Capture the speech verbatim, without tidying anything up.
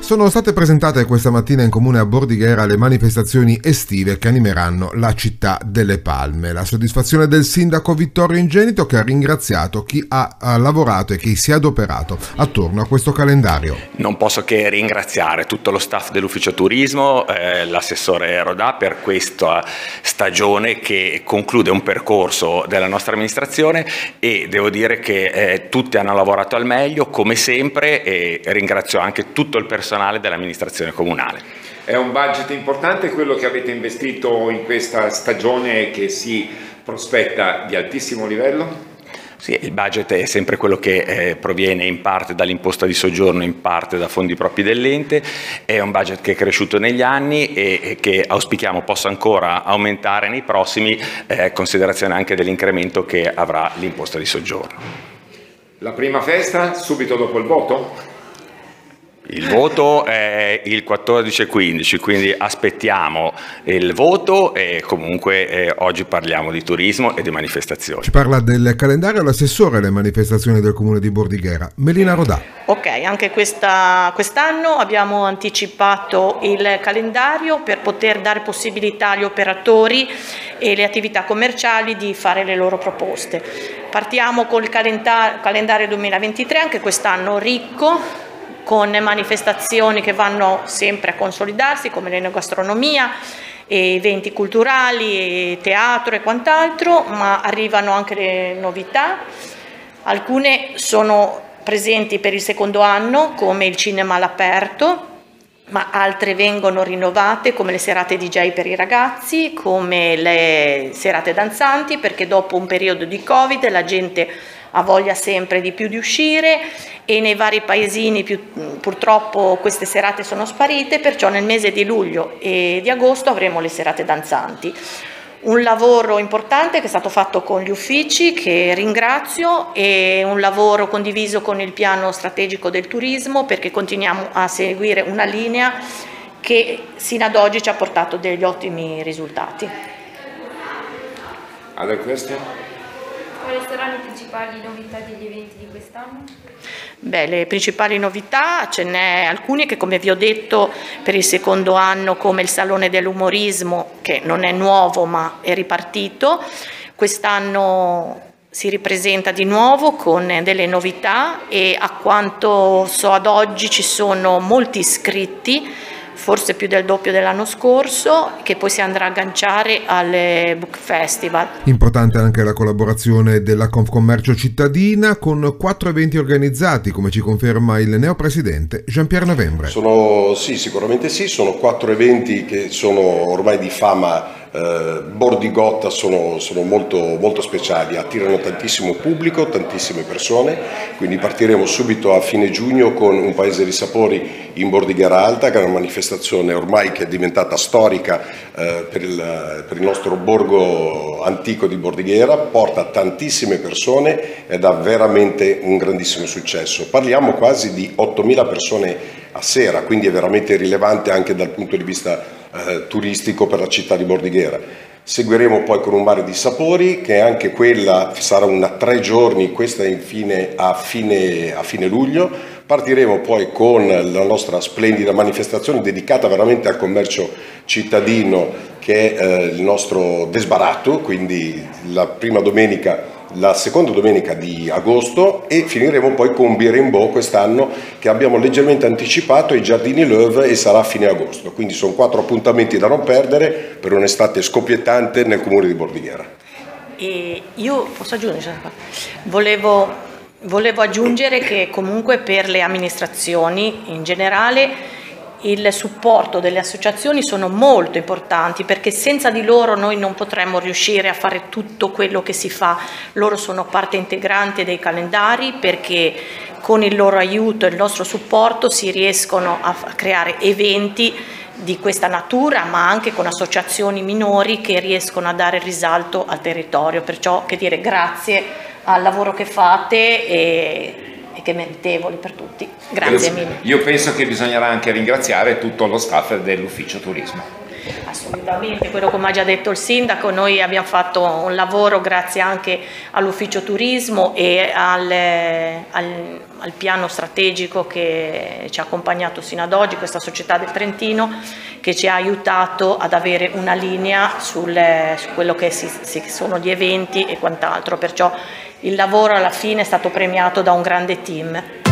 Sono state presentate questa mattina in comune a Bordighera le manifestazioni estive che animeranno la città delle Palme. La soddisfazione del sindaco Vittorio Ingenito, che ha ringraziato chi ha, ha lavorato e chi si è adoperato attorno a questo calendario. Non posso che ringraziare tutto lo staff dell'ufficio turismo, eh, l'assessore Rodà per questa stagione che conclude un percorso della nostra amministrazione, e devo dire che eh, tutti hanno lavorato al meglio come sempre, e ringrazio anche tutto il personale dell'amministrazione comunale. È un budget importante quello che avete investito in questa stagione che si prospetta di altissimo livello? Sì, il budget è sempre quello che eh, proviene in parte dall'imposta di soggiorno, in parte da fondi propri dell'ente. È un budget che è cresciuto negli anni e, e che auspichiamo possa ancora aumentare nei prossimi, eh, considerazione anche dell'incremento che avrà l'imposta di soggiorno. La prima festa subito dopo il voto? Il voto è il quattordici e quindici, quindi aspettiamo il voto e comunque eh, oggi parliamo di turismo e di manifestazioni. Ci parla del calendario l'assessore alle manifestazioni del comune di Bordighera, Melina Rodà. Ok, anche questa, quest'anno abbiamo anticipato il calendario per poter dare possibilità agli operatori e le attività commerciali di fare le loro proposte. Partiamo col calendario duemilaventitré, anche quest'anno ricco, con manifestazioni che vanno sempre a consolidarsi come l'enogastronomia, eventi culturali, teatro e quant'altro, ma arrivano anche le novità. Alcune sono presenti per il secondo anno come il cinema all'aperto, ma altre vengono rinnovate come le serate D J per i ragazzi, come le serate danzanti, perché dopo un periodo di Covid la gente ha voglia sempre di più di uscire e nei vari paesini più, purtroppo queste serate sono sparite, perciò nel mese di luglio e di agosto avremo le serate danzanti. Un lavoro importante che è stato fatto con gli uffici, che ringrazio, e un lavoro condiviso con il piano strategico del turismo, perché continuiamo a seguire una linea che sino ad oggi ci ha portato degli ottimi risultati. Altre questioni? Quali saranno le principali novità degli eventi di quest'anno? Beh, le principali novità ce n'è alcune che, come vi ho detto, per il secondo anno, come il Salone dell'Umorismo, che non è nuovo ma è ripartito, quest'anno si ripresenta di nuovo con delle novità e a quanto so ad oggi ci sono molti iscritti, forse più del doppio dell'anno scorso, che poi si andrà a agganciare al Book Festival. Importante anche la collaborazione della Confcommercio cittadina con quattro eventi organizzati, come ci conferma il neopresidente Jean-Pierre Novembre. Sono, sì, sicuramente sì, sono quattro eventi che sono ormai di fama eh, bordigotta, sono, sono molto, molto speciali, attirano tantissimo pubblico, tantissime persone, quindi partiremo subito a fine giugno con un Paese di Sapori in Bordighera Alta, che è una manifestazione ormai che è diventata storica eh, per, il, per il nostro borgo antico di Bordighera, porta tantissime persone ed ha veramente un grandissimo successo. Parliamo quasi di ottomila persone a sera, quindi è veramente rilevante anche dal punto di vista eh, turistico per la città di Bordighera. Seguiremo poi con un mare di sapori, che anche quella sarà una tre giorni, questa infine a fine, a fine luglio. Partiremo poi con la nostra splendida manifestazione dedicata veramente al commercio cittadino, che è eh, il nostro Desbaratto, quindi la prima domenica, la seconda domenica di agosto, e finiremo poi con Birembo quest'anno, che abbiamo leggermente anticipato ai Giardini Loewe e sarà a fine agosto. Quindi sono quattro appuntamenti da non perdere per un'estate scoppiettante nel comune di Bordighera. E io posso aggiungere? Volevo... Volevo aggiungere che comunque per le amministrazioni in generale il supporto delle associazioni sono molto importanti, perché senza di loro noi non potremmo riuscire a fare tutto quello che si fa. Loro sono parte integrante dei calendari, perché con il loro aiuto e il nostro supporto si riescono a creare eventi di questa natura, ma anche con associazioni minori che riescono a dare risalto al territorio. Perciò, che dire, grazie al lavoro che fate e, e che è meritevoli per tutti. Grazie io, mille. Io penso che bisognerà anche ringraziare tutto lo staff dell'ufficio turismo. Assolutamente, quello come ha già detto il sindaco, noi abbiamo fatto un lavoro grazie anche all'ufficio turismo e al, al, al piano strategico che ci ha accompagnato sino ad oggi, questa società del Trentino, che ci ha aiutato ad avere una linea sul, su quello che si, si sono gli eventi e quant'altro, perciò il lavoro alla fine è stato premiato da un grande team.